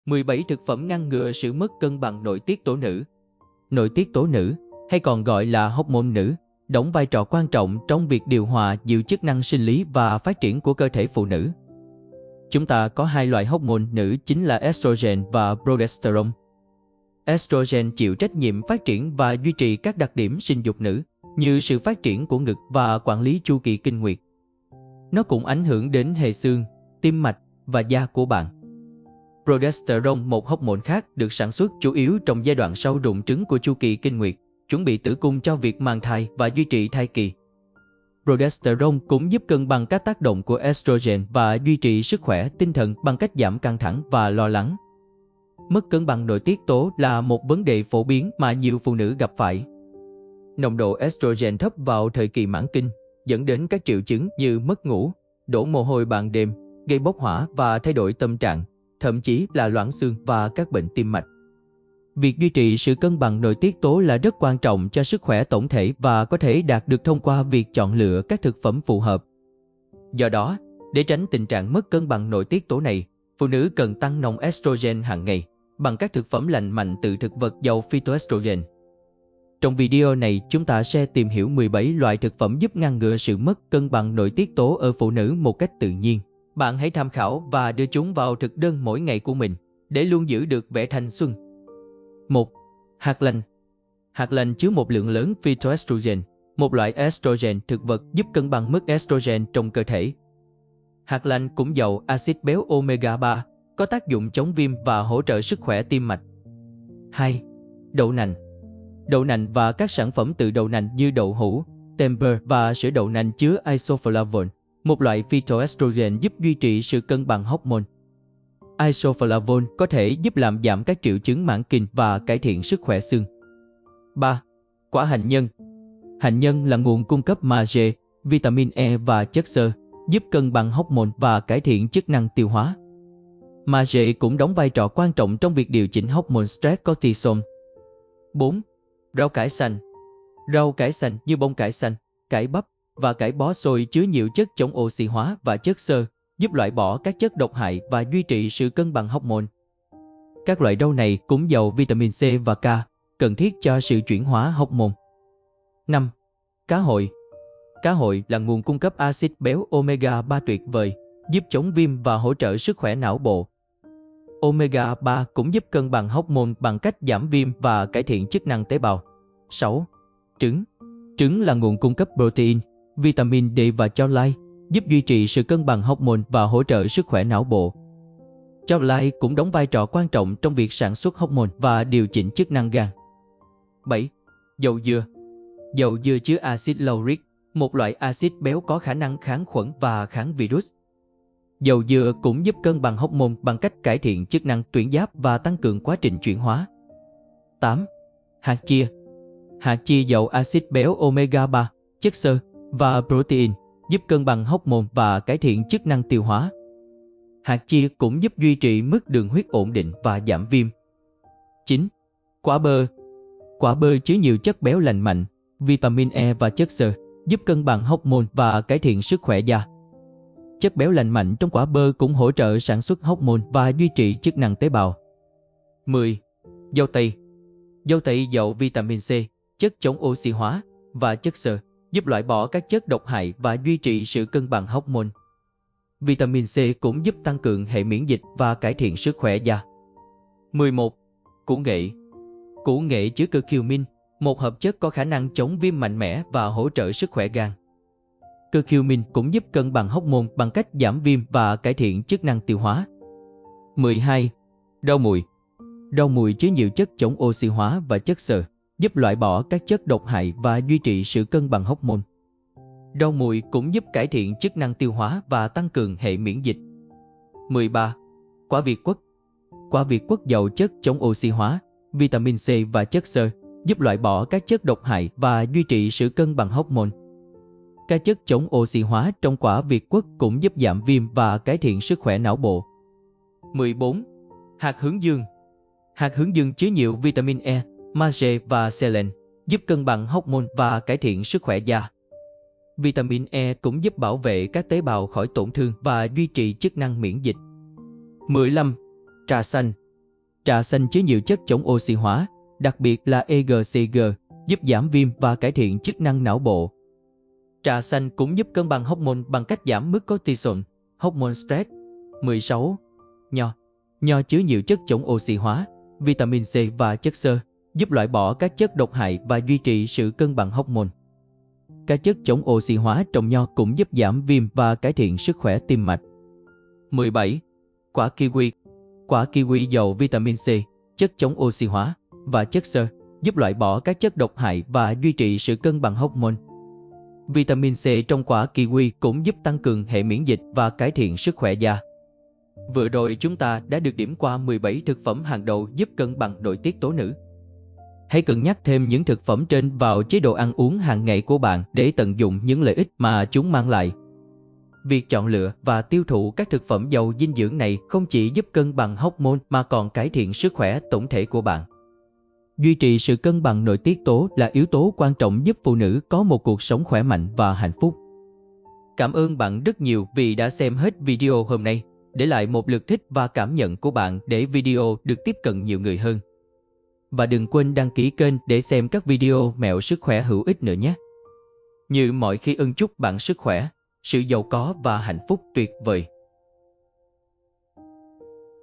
17 thực phẩm ngăn ngừa sự mất cân bằng nội tiết tố nữ. Nội tiết tố nữ, hay còn gọi là hormone nữ, đóng vai trò quan trọng trong việc điều hòa nhiều chức năng sinh lý và phát triển của cơ thể phụ nữ. Chúng ta có hai loại hormone nữ chính là estrogen và progesterone. Estrogen chịu trách nhiệm phát triển và duy trì các đặc điểm sinh dục nữ, như sự phát triển của ngực và quản lý chu kỳ kinh nguyệt. Nó cũng ảnh hưởng đến hệ xương, tim mạch và da của bạn. Progesterone, một hormone khác, được sản xuất chủ yếu trong giai đoạn sau rụng trứng của chu kỳ kinh nguyệt, chuẩn bị tử cung cho việc mang thai và duy trì thai kỳ. Progesterone cũng giúp cân bằng các tác động của estrogen và duy trì sức khỏe tinh thần bằng cách giảm căng thẳng và lo lắng. Mất cân bằng nội tiết tố là một vấn đề phổ biến mà nhiều phụ nữ gặp phải. Nồng độ estrogen thấp vào thời kỳ mãn kinh dẫn đến các triệu chứng như mất ngủ, đổ mồ hôi ban đêm, gây bốc hỏa và thay đổi tâm trạng, thậm chí là loãng xương và các bệnh tim mạch. Việc duy trì sự cân bằng nội tiết tố là rất quan trọng cho sức khỏe tổng thể và có thể đạt được thông qua việc chọn lựa các thực phẩm phù hợp. Do đó, để tránh tình trạng mất cân bằng nội tiết tố này, phụ nữ cần tăng nồng estrogen hàng ngày bằng các thực phẩm lành mạnh từ thực vật giàu phytoestrogen. Trong video này, chúng ta sẽ tìm hiểu 17 loại thực phẩm giúp ngăn ngừa sự mất cân bằng nội tiết tố ở phụ nữ một cách tự nhiên. Bạn hãy tham khảo và đưa chúng vào thực đơn mỗi ngày của mình để luôn giữ được vẻ thanh xuân. 1. Hạt lanh. Hạt lanh chứa một lượng lớn phytoestrogen, một loại estrogen thực vật giúp cân bằng mức estrogen trong cơ thể. Hạt lanh cũng giàu axit béo omega 3, có tác dụng chống viêm và hỗ trợ sức khỏe tim mạch. 2. Đậu nành. Đậu nành và các sản phẩm từ đậu nành như đậu hũ, tempeh và sữa đậu nành chứa isoflavone, một loại phytoestrogen giúp duy trì sự cân bằng hormone. Isoflavone có thể giúp làm giảm các triệu chứng mãn kinh và cải thiện sức khỏe xương. 3. Quả hạnh nhân. Hạnh nhân là nguồn cung cấp magie, vitamin E và chất xơ, giúp cân bằng hormone và cải thiện chức năng tiêu hóa. Magie cũng đóng vai trò quan trọng trong việc điều chỉnh hormone stress cortisol. 4. Rau cải xanh. Rau cải xanh như bông cải xanh, cải bắp và cải bó xôi chứa nhiều chất chống oxy hóa và chất xơ, giúp loại bỏ các chất độc hại và duy trì sự cân bằng hormone. Các loại rau này cũng giàu vitamin C và K, cần thiết cho sự chuyển hóa hormone. 5. Cá hồi. Cá hồi là nguồn cung cấp axit béo omega 3 tuyệt vời, giúp chống viêm và hỗ trợ sức khỏe não bộ. Omega 3 cũng giúp cân bằng hormone bằng cách giảm viêm và cải thiện chức năng tế bào. 6. Trứng. Trứng là nguồn cung cấp protein, vitamin D và choline, giúp duy trì sự cân bằng hormone và hỗ trợ sức khỏe não bộ. Choline cũng đóng vai trò quan trọng trong việc sản xuất hormone và điều chỉnh chức năng gan. 7. Dầu dừa. Dầu dừa chứa axit lauric, một loại axit béo có khả năng kháng khuẩn và kháng virus. Dầu dừa cũng giúp cân bằng hormone bằng cách cải thiện chức năng tuyến giáp và tăng cường quá trình chuyển hóa. 8. Hạt chia. Hạt chia giàu axit béo omega 3, chất xơ và protein, giúp cân bằng hormone và cải thiện chức năng tiêu hóa. Hạt chia cũng giúp duy trì mức đường huyết ổn định và giảm viêm. 9. Quả bơ. Quả bơ chứa nhiều chất béo lành mạnh, vitamin E và chất xơ, giúp cân bằng hormone và cải thiện sức khỏe da. Chất béo lành mạnh trong quả bơ cũng hỗ trợ sản xuất hormone và duy trì chức năng tế bào. 10. Dâu tây. Dâu tây giàu vitamin C, chất chống oxy hóa và chất xơ, giúp loại bỏ các chất độc hại và duy trì sự cân bằng hormone. Vitamin C cũng giúp tăng cường hệ miễn dịch và cải thiện sức khỏe da. 11. Củ nghệ. Củ nghệ chứa curcumin, một hợp chất có khả năng chống viêm mạnh mẽ và hỗ trợ sức khỏe gan. Curcumin cũng giúp cân bằng hormone bằng cách giảm viêm và cải thiện chức năng tiêu hóa. 12. Rau mùi. Rau mùi chứa nhiều chất chống oxy hóa và chất xơ, giúp loại bỏ các chất độc hại và duy trì sự cân bằng hormone. Rau mùi cũng giúp cải thiện chức năng tiêu hóa và tăng cường hệ miễn dịch. 13. Quả việt quất. Quả việt quất giàu chất chống oxy hóa, vitamin C và chất xơ, giúp loại bỏ các chất độc hại và duy trì sự cân bằng hormone. Các chất chống oxy hóa trong quả việt quất cũng giúp giảm viêm và cải thiện sức khỏe não bộ. 14. Hạt hướng dương. Hạt hướng dương chứa nhiều vitamin E, magie và selen, giúp cân bằng hormone và cải thiện sức khỏe da. Vitamin E cũng giúp bảo vệ các tế bào khỏi tổn thương và duy trì chức năng miễn dịch. 15. Trà xanh. Trà xanh chứa nhiều chất chống oxy hóa, đặc biệt là EGCG, giúp giảm viêm và cải thiện chức năng não bộ. Trà xanh cũng giúp cân bằng hormone bằng cách giảm mức cortisol, hormone stress. 16. Nho. Nho chứa nhiều chất chống oxy hóa, vitamin C và chất xơ, giúp loại bỏ các chất độc hại và duy trì sự cân bằng hormone. Các chất chống oxy hóa trong nho cũng giúp giảm viêm và cải thiện sức khỏe tim mạch. 17. Quả kiwi. Quả kiwi giàu vitamin C, chất chống oxy hóa và chất xơ, giúp loại bỏ các chất độc hại và duy trì sự cân bằng hormone. Vitamin C trong quả kiwi cũng giúp tăng cường hệ miễn dịch và cải thiện sức khỏe da. Vừa rồi chúng ta đã được điểm qua 17 thực phẩm hàng đầu giúp cân bằng nội tiết tố nữ. Hãy cân nhắc thêm những thực phẩm trên vào chế độ ăn uống hàng ngày của bạn để tận dụng những lợi ích mà chúng mang lại. Việc chọn lựa và tiêu thụ các thực phẩm giàu dinh dưỡng này không chỉ giúp cân bằng hormone mà còn cải thiện sức khỏe tổng thể của bạn. Duy trì sự cân bằng nội tiết tố là yếu tố quan trọng giúp phụ nữ có một cuộc sống khỏe mạnh và hạnh phúc. Cảm ơn bạn rất nhiều vì đã xem hết video hôm nay. Để lại một lượt thích và cảm nhận của bạn để video được tiếp cận nhiều người hơn. Và đừng quên đăng ký kênh để xem các video mẹo sức khỏe hữu ích nữa nhé. Như mọi khi chúc bạn sức khỏe, sự giàu có và hạnh phúc tuyệt vời.